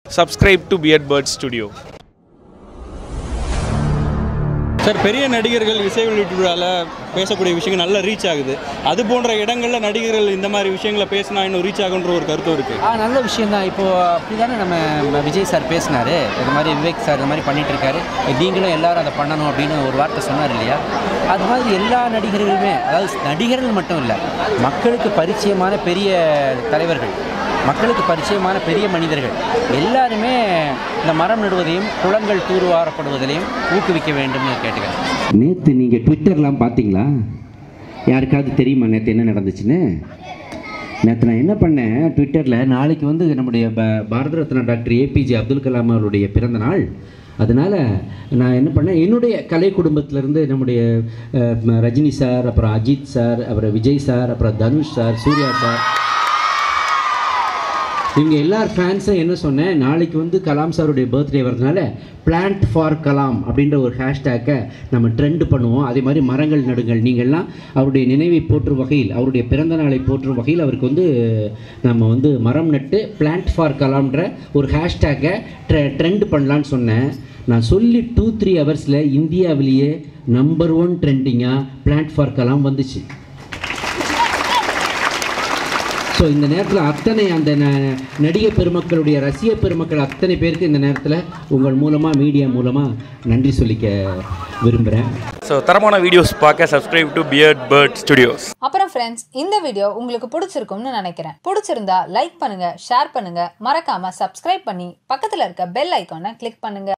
Subscribe to Beard Bird Studio. Sir, பெரிய நடிகர்கள் இசை வெளியீட்டு விழாவில் பேசக்கூடிய விஷயங்கள் நல்லா ரீச் ஆகுது. அது போன்ற இடங்களில் நடிகர்கள் இந்த மாதிரி விஷயங்களை பேசினா இன்னும் ரீச் ஆகுன்ற ஒரு கருத்து இருக்குது. நல்ல விஷயம் தான். இப்போது அப்படி தானே நம்ம விஜய் சார் பேசினார். இது மாதிரி விவேக் சார் இந்த மாதிரி பண்ணிகிட்ருக்காரு, நீங்களும் எல்லோரும் அதை பண்ணணும் அப்படின்னு ஒரு வார்த்தை சொன்னார் இல்லையா? அது மாதிரி எல்லா நடிகர்களுமே, அதாவது நடிகர்கள் மட்டும் இல்லை, மக்களுக்கு பரிச்சயமான பெரிய தலைவர்கள், மக்களுக்கு பரிச்சயமான பெரிய மனிதர்கள் எல்லாருமே இந்த மரம் நடுவதையும் குளங்கள் தூர்வாரப்படுவதிலையும் ஊக்குவிக்க வேண்டும்னு கேட்டுக்கிறேன். நேற்று நீங்கள் ட்விட்டர்லாம் பார்த்தீங்களா? யாருக்காவது தெரியுமா நேற்று என்ன நடந்துச்சுன்னு? நேற்று நான் என்ன பண்ணேன், ட்விட்டரில் நாளைக்கு வந்து நம்முடைய பாரத ரத்னா டாக்டர் ஏபிஜே அப்துல் கலாம் அவருடைய பிறந்த நாள். அதனால் நான் என்ன பண்ணேன், என்னுடைய கலை குடும்பத்திலேருந்து நம்முடைய ரஜினி சார், அப்புறம் அஜித் சார், அப்புறம் விஜய் சார், அப்புறம் தனுஷ் சார், சூர்யா சார், இவங்க எல்லார் ஃபேன்ஸும் என்ன சொன்னேன், நாளைக்கு வந்து கலாம் சாருடைய பர்த்டே வரதுனால பிளான்ட் ஃபார் கலாம் அப்படின்ற ஒரு ஹேஷ்டேக்கை நம்ம ட்ரெண்ட் பண்ணுவோம். அதே மாதிரி மரங்கள் நடுங்கள். நீங்கள்லாம் அவருடைய நினைவை போற்றும் வகையில், அவருடைய பிறந்த நாளை போற்றும் வகையில் அவருக்கு வந்து நம்ம வந்து மரம் நட்டு பிளான்ட் ஃபார் கலாம்ன்ற ஒரு ஹேஷ்டேக்கை ட்ரெண்ட் பண்ணலான்னு சொன்னேன். நான் சொல்லி 2-3 ஹவர்ஸில் இந்தியாவிலேயே நம்பர் 1 ட்ரெண்டிங்காக பிளான்ட் ஃபார் கலாம் வந்துச்சு. ஸோ இந்த நேரத்தில் அத்தனை அந்த நடிகை பெருமக்களுடைய ரசிக பெருமக்கள் அத்தனை பேருக்கு இந்த நேரத்தில் உங்கள் மூலமாக, மீடியா மூலமாக நன்றி சொல்லிக்க விரும்புகிறேன். ஸோ தரமான வீடியோஸ் பார்க்க subscribe to Beard Bird Studios. அப்புறம் ஃப்ரெண்ட்ஸ், இந்த வீடியோ உங்களுக்கு பிடிச்சிருக்கும்னு நினைக்கிறேன். பிடிச்சிருந்தா லைக் பண்ணுங்க, ஷேர் பண்ணுங்க, மறக்காம சப்ஸ்கிரைப் பண்ணி பக்கத்தில் இருக்க பெல் ஐக்கானை கிளிக் பண்ணுங்க.